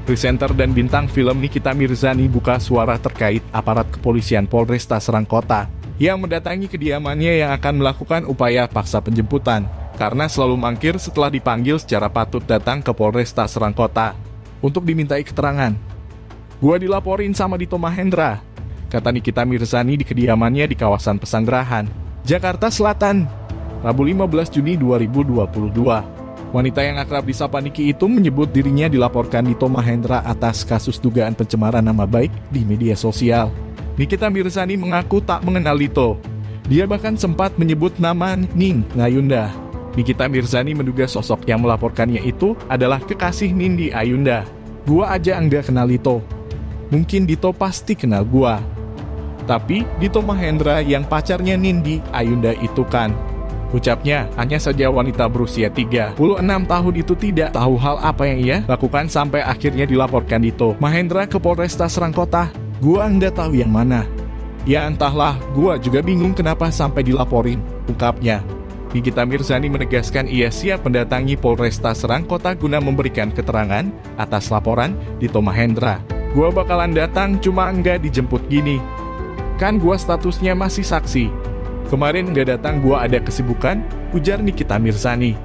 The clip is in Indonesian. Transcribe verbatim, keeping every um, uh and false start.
Presenter dan bintang film Nikita Mirzani buka suara terkait aparat kepolisian Polresta Serang Kota yang mendatangi kediamannya yang akan melakukan upaya paksa penjemputan karena selalu mangkir setelah dipanggil secara patut datang ke Polresta Serang Kota untuk dimintai keterangan. "Gua dilaporin sama Dito Mahendra," kata Nikita Mirzani di kediamannya di kawasan Pesanggerahan, Jakarta Selatan, Rabu lima belas Juni dua ribu dua puluh dua. Wanita yang akrab disapa Niki itu menyebut dirinya dilaporkan Dito Mahendra atas kasus dugaan pencemaran nama baik di media sosial. Nikita Mirzani mengaku tak mengenal Dito. Dia bahkan sempat menyebut nama Ning Ayunda. Nikita Mirzani menduga sosok yang melaporkannya itu adalah kekasih Nindi Ayunda. "Gua aja enggak kenal Dito. Mungkin Dito pasti kenal gua. Tapi Dito Mahendra yang pacarnya Nindi Ayunda itu kan," ucapnya. Hanya saja wanita berusia tiga puluh enam tahun itu tidak tahu hal apa yang ia lakukan sampai akhirnya dilaporkan Dito Mahendra ke Polresta Serang Kota. "Gua nggak tahu yang mana." "Ya entahlah, gua juga bingung kenapa sampai dilaporin," ungkapnya. Nikita Mirzani menegaskan ia siap mendatangi Polresta Serang Kota guna memberikan keterangan atas laporan Dito Mahendra. "Gua bakalan datang, cuma enggak dijemput gini. Kan gua statusnya masih saksi. Kemarin nggak datang, gua ada kesibukan," ujar Nikita Mirzani.